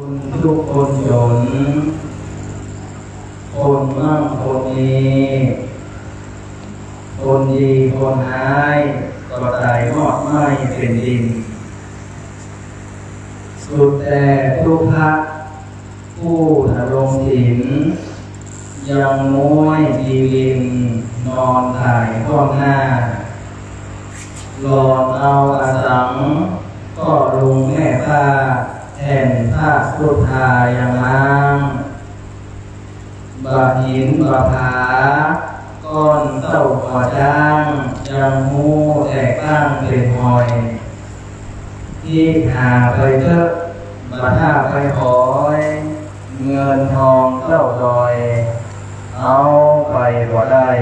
ทุกข์คนจนคนมั่งคนมีคนดีคนหายก็ตายหมดไม่เป็นดินสุดแต่ทุกภักผู้นรงถิ่นยังม้วยดีวินนอนถ่ายข้องหน้าหลอนเอาอสังก็ลุงแม่ผ้าแทนผ้าพุทธายังล้างบาหินบาผาก้อนเต้าหัวจ้างยังมูแตกตั้งเป็นหอยที่หาไปเถอะบาท่าไปหอยเงินทองเต้าดอยเอาไปบ่ได้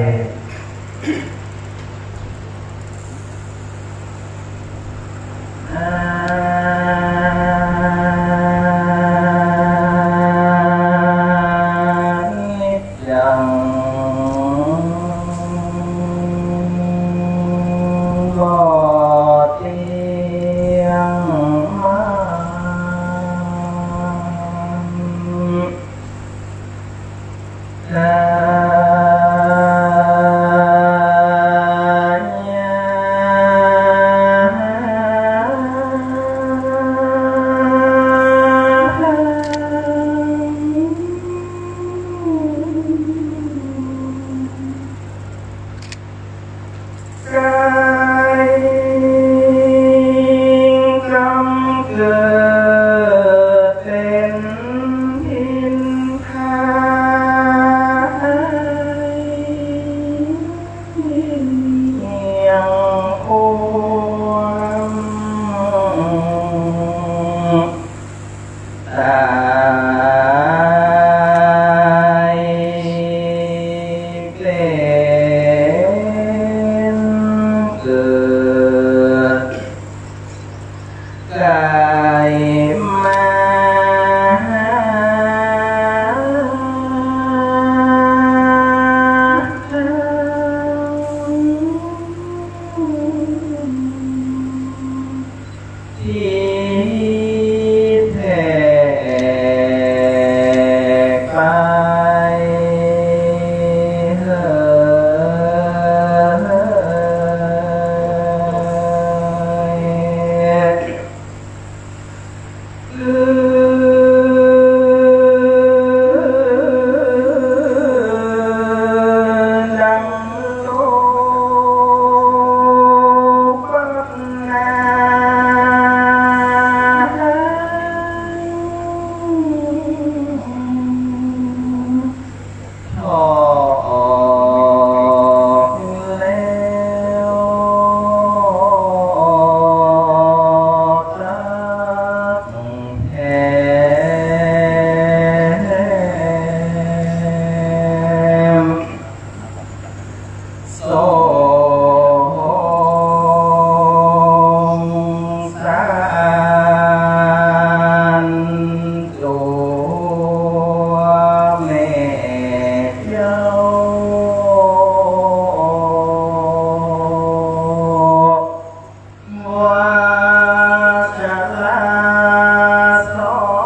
ว่าจะลาทอ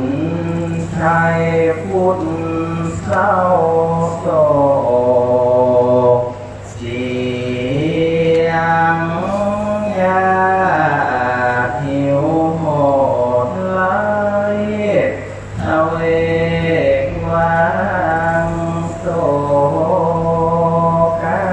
ชัยพุทธเศร้าโศกเสียงยาหิวโหดไหลทเวกวังโศกา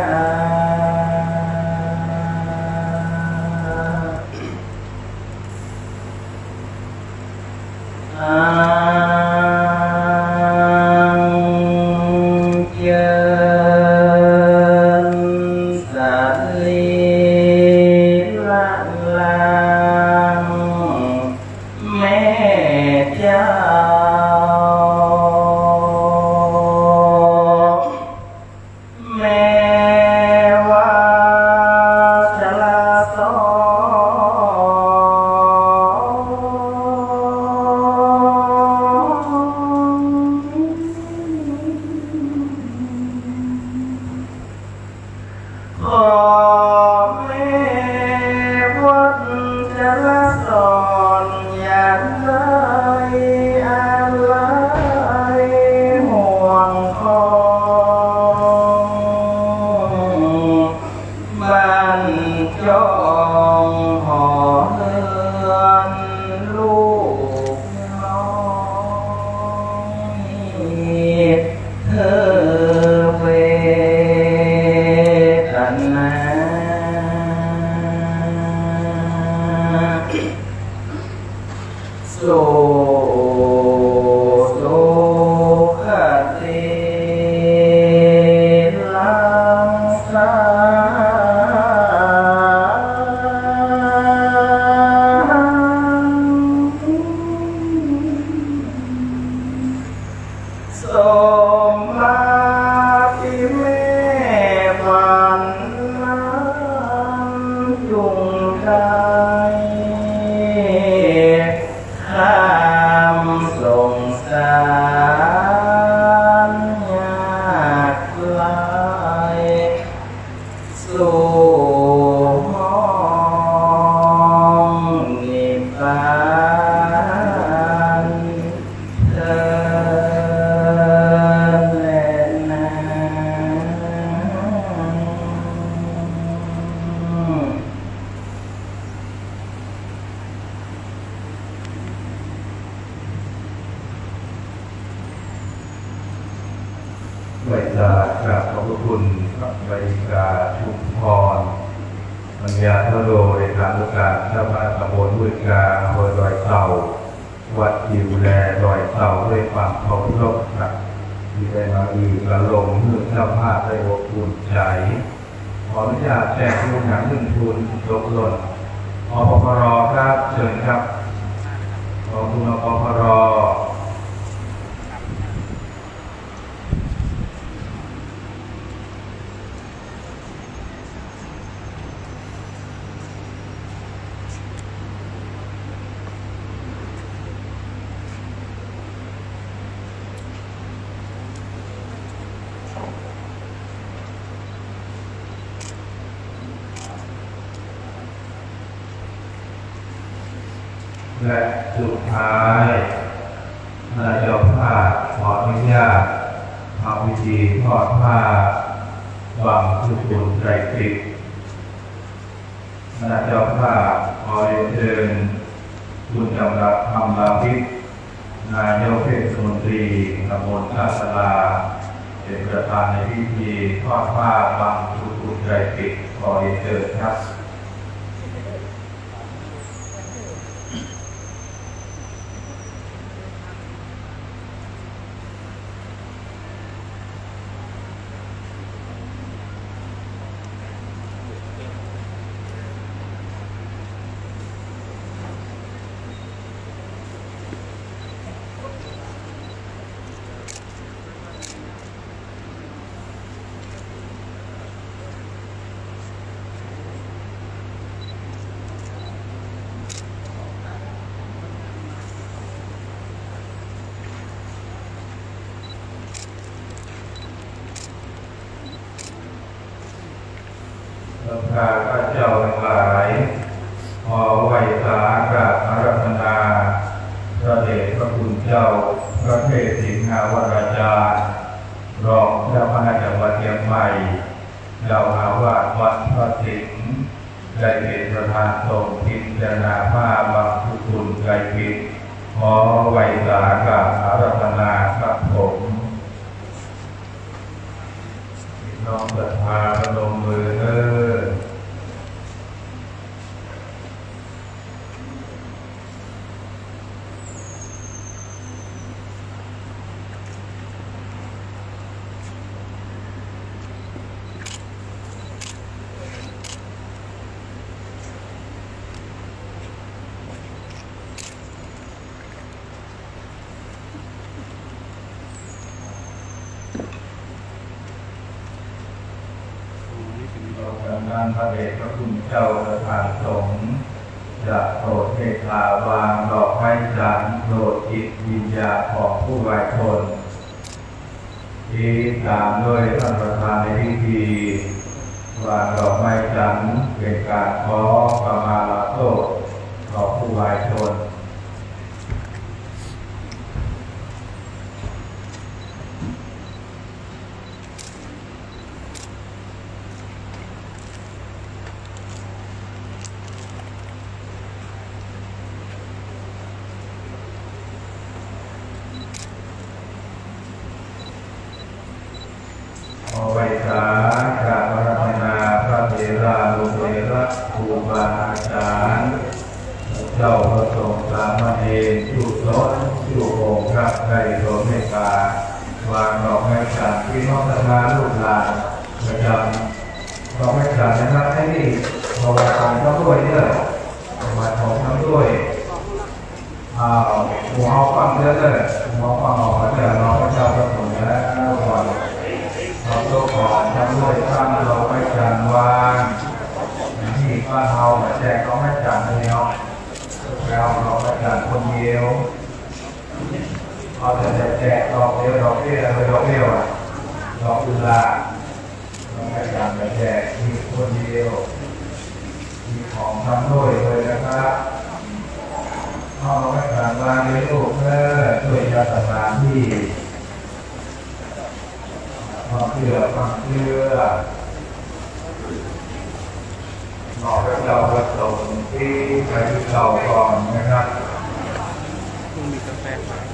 ไหว้ลากราบขอบพระคุณพระบริการชุมพรมัญญาทโรในการลูกการเจ้าบ้านตำบลห้วยกาอำเภอดอยเต่าวัดอยู่แลดอยเต่าด้วยความเคารพครับที่ได้มาอีกละลงเมื่อเจ้าภาพได้อบอุ่นใจขออนุญาตแจกลูกหนัง1 ทุนตกหล่นอปพรครับเชิญครับขอบคุณอปพรและสุดท้ายนายเจ้าภาพขออนุญาตทำพิธีทอดผ้าบังสุกุลไตรปิฎกนายเจ้าภาพขอเรียนเชิญคุณจำรัดธรรมลาภิษนายกเทศมนตรีตำบลท่าสลาเป็นประธานในพิธีทอดผ้าบังสุกุลไตรปิฎกขอเรียนเชิญครับข้าพเจ้าทั้งหลายขอไหว้สากราบอาราธนาพระเดชพระคุณเจ้าเจ้าพระเทพสิงหาวราจารย์รองเจ้าคณะจังหวัดเชียงใหม่เจ้าอาวาสวัดพระสิงห์ได้เป็นประธานทรงพิจารณาภาพบางทุกุลไกรพิษขอไว้สากับอารัธนาครับผมน้องศรัทธาพนมมือการพระเดชพระคุณเจ้าประธานสงฆ์จะโปรดเมตตาวางดอกไม้จันทร์โปรดจิตวิญญาณของผู้วายชนที่ตามด้วยท่านประธานในพิธีวางดอกไม้จันทร์เป็นการขอประมาลาโทษต่อผู้วายชนไว้สากราบอาราธนาพระเถรานุเถระครูบาอาจารย์เจ้าพระสงฆ์สามเณรทุกสนทุกองค์ครับได้โปรดเมตตาวางดอกไม้จันทร์ที่น้องทำงานลูกหลานประจำดอกไม้จันทร์นะครับให้ดีพอวางทำด้วยเนี่ยมาของทำด้วยหัวเอาฟังเยอะเลยหัวฟังออกมาจากน้องพระเจ้าพระสงฆ์แล้วก่อนเราต้องขอทำด้วยข้างเราไม่จันวางที่บ้านเราแจกเราไม่จันเลยเนาะเราไม่จันคนเดียวเราจะแจกดอกเดียวดอกเบี้ยเลยดอกเบี้ยอ่ะดอกกุหลาบเราไม่จันแจกมีคนเดียวมีของทำด้วยเลยนะครับเราไม่จันวางในลูกเพื่อช่วยยาสถานที่ความเชื่อหน่อพระเจ้าพระสงฆ์ที่ไปที่เก่าก่อนนะครับมีกาแฟขาย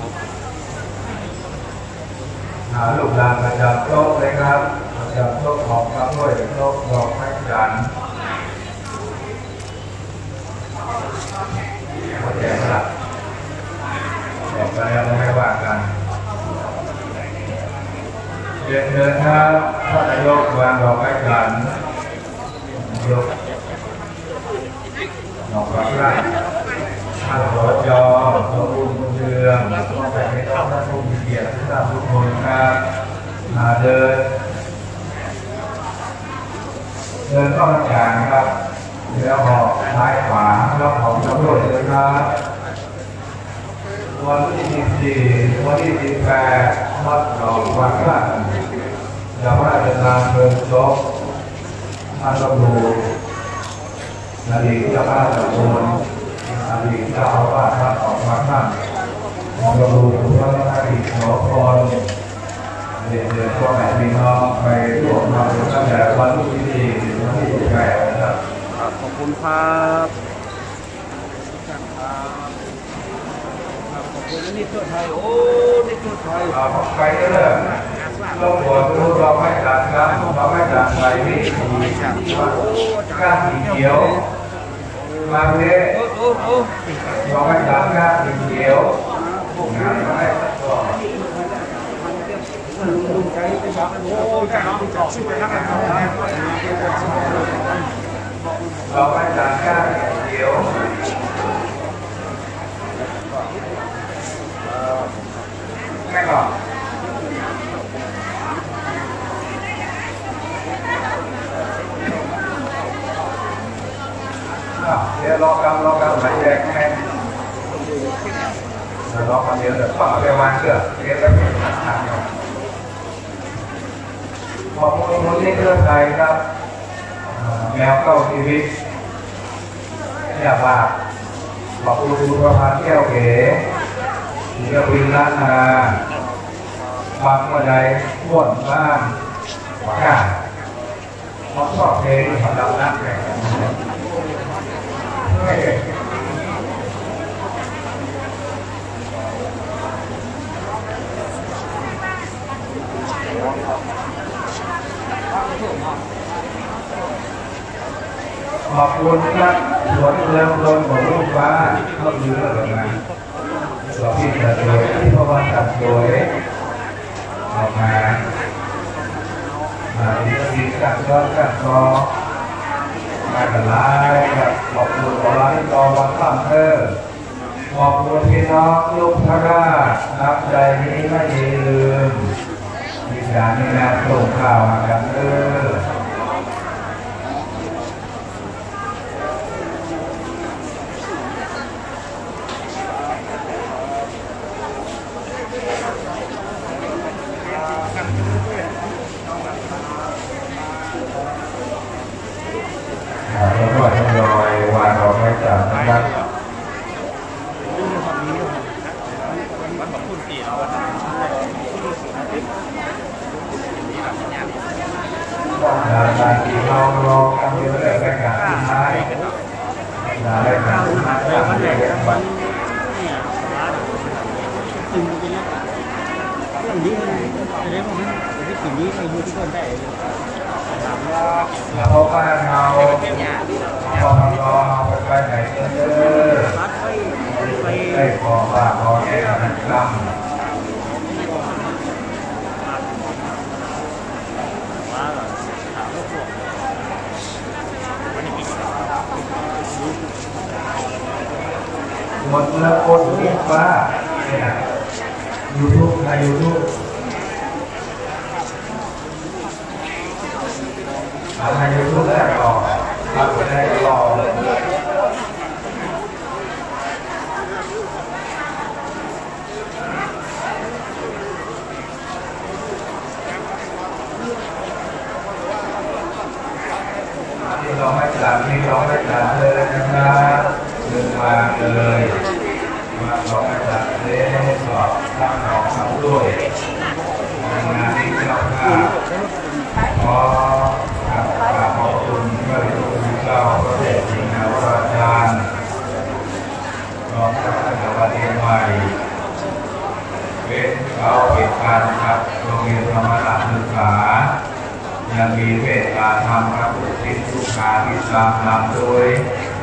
ครับลูกหลานประจำโต๊ะเลยครับประจำโต๊ะของพระด้วยโต๊ะดอกไม้จันทร์หมดแก่ครับบอกไปแล้วไม่ว่ากันเดินครับท่านนายกวางดอกไม้จันทร์ยกดอกไม้ไร่ท่านสจ.สมบูรณ์เรืองแต่ไม่ต้องท่านผู้มีเกียรติท่านทุกคนครับเดินเข้าทางกลางครับแล้วหอบซ้ายขวาแล้วของตำรวจเลยครับวันที่14วันที่18วัดดอกวัดละจะว่าจะนำเงินศพท่านตำรวจอดีตเจ้าบ้านตำบลอดีตเจ้าอาวาสท่านออกมาท่านของตำรวจพระอดีตหมอพรเดินพ่อแม่พี่น้องไปร่วมมาตั้งแต่วันที่4ถึงวันที่18นะครับขอบคุณครับนี่ตัวไทยโอ้นี่ตัวไทยไปเลยต้องหัวรู้เราไม่จัดครับเราไม่จัดไปนี่ก้านสีเขียวมาเลยเราไม่จัดก้านสีเขียวงานไม่ลุงใจไปบอกโอ้ใจน้องจอกไปแล้วกันเราไม่จัดก้านสีเขียวไม่ก่อนเดี๋ยวรอกำหมายแดงให้รอคำเดียวเดี๋ยวต้องเอาไปวางเกลือเรียนไปเป็นทางขอบคุณมูลนิธิเครือข่ายครับแมวเข้าชีวิตอยากฝากขอบคุณคุณประภาแก้วเก๋เรือวินล้านนาบางวันใดอ้วนบ้านก้าเขาชอบเพลงสำหรับนักแข่งขอบคุณครับสวนเรือลมของลูกฟ้าเข้าดูเรื่องงานสอบที่จัดโดยที่พ่อบ้านจัดโดยออกมาดีกันก็กันก็มากันไล่กับขอบคุณขอรับที่ต่อวันตั้งขอบคุณพี่น้องลูกพระราชนับใจนี้ไม่ลืมมีการมีงานส่งข่าวมากันแล้วก็ทยอยวางเราไม่จัดนะครับการที่เราลองทำเรื่องรายการสุดท้ายรายการสุดท้ายทำเรื่องวันแล้วเขาก็เราพอเราไปไหนเยอะได้ขอฝากขอแก้กันกรรมหมดแล้วโคตรเรียกว่าเนี่ยYouTube ใน YouTube ใน YouTube แรกรอทำไปได้รอที่เราไม่จัดเลยนะครับเดินมาเลยมาลองมาจัดเลยให้สอบตั้งหอเขาด้วยงานที่เราขอขอบคุณพระคุณเจ้าพระเดชจินวราจารย์รองเจ้าคณะวัดเชียงใหม่เป็นเขาเป็นการครับโรงเรียนธรรมศาสตร์ศึกษายังมีเวทการทำพระพุทธศิษย์สุขาพิสามนำโดย